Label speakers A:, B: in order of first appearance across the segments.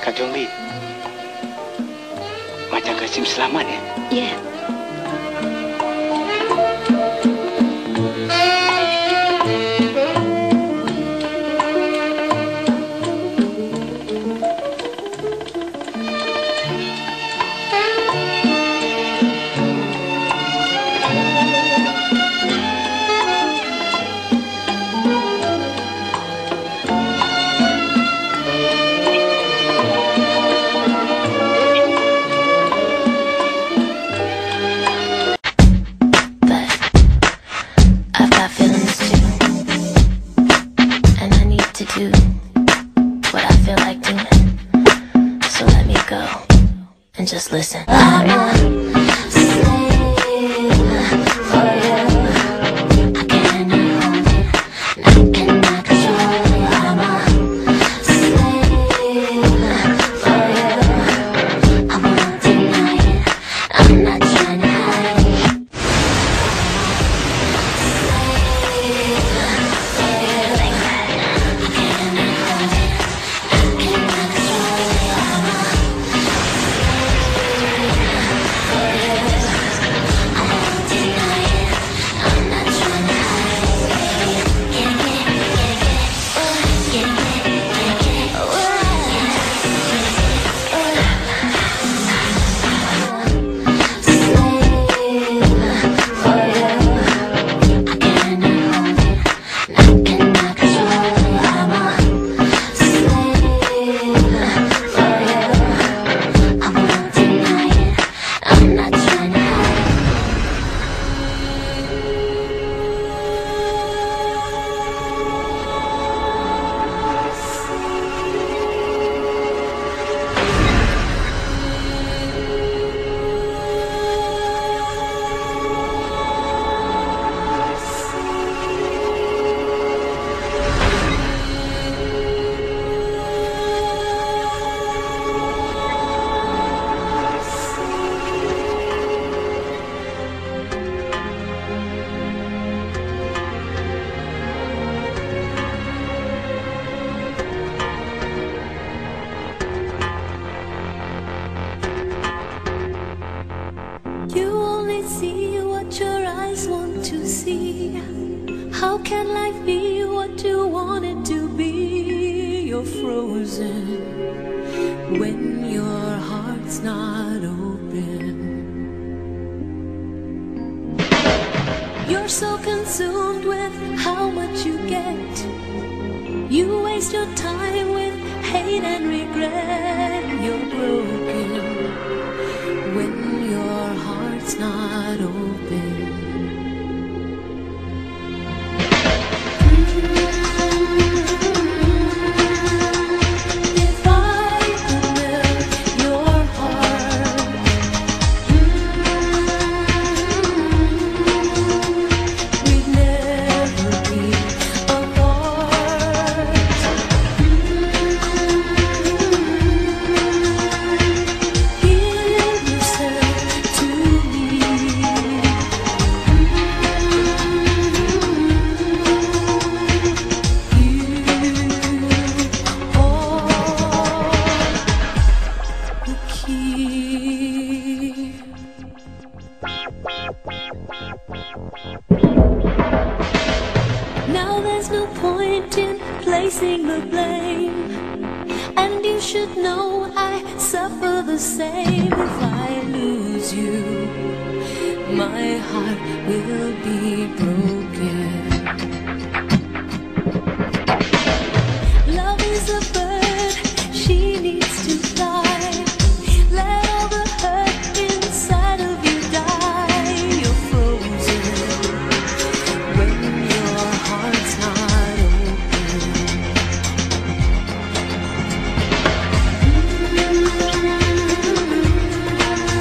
A: Kak Jongli, macam Kasim selamat ya?
B: Ya.
C: Just listen. I'm a slave for you. I cannot hold it, I cannot control it. I'm a slave for you. I won't deny it, I'm not trying to hide it. Slave for you. I cannot hold it, I cannot control it. I'm a
D: see what your eyes want to see. How can life be what you want it to be? You're frozen when your heart's not open. You're so consumed with how much you get. You waste your time with hate and regret. You're broken when your heart's not open. If I could melt your heart, we'd never be apart. Give yourself to me. Now there's no point in placing the blame, and you should know I suffer the same. If I lose you, my heart will be broken. Love is a bird, she needs to fly. Let all the hurt inside of you die. You're frozen when your heart's not open.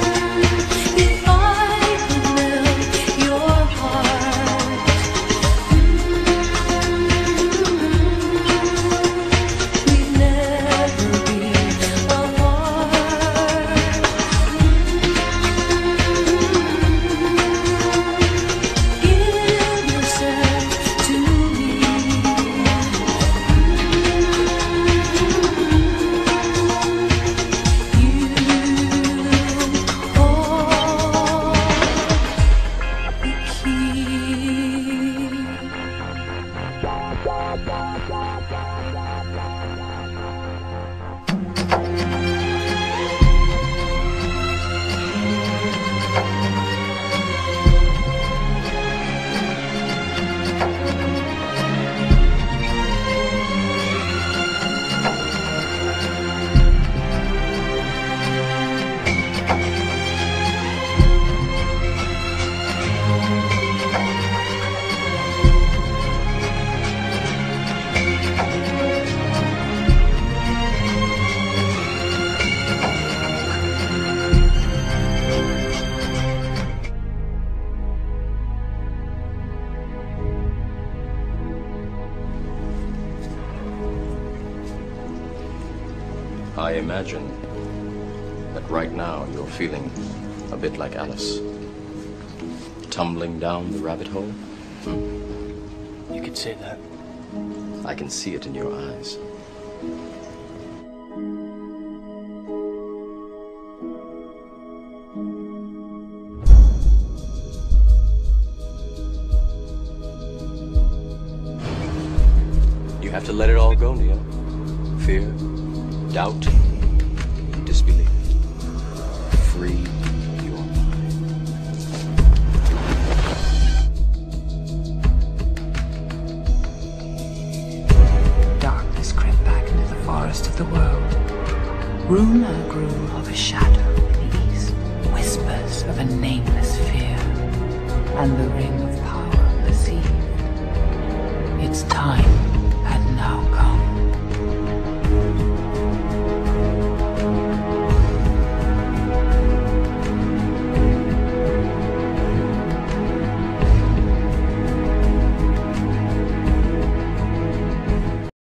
D: If I could melt your heart,
A: imagine that right now you're feeling a bit like Alice. Tumbling down the rabbit hole?
B: You could say that.
A: I can see it in your eyes. You have to let it all go, Neo. Fear, doubt, disbelief. Free your mind.
E: Darkness crept back into the forest of the world. Rumor grew of a shadow in the east, whispers of a nameless fear, and the ring of power perceived. Its time had now come.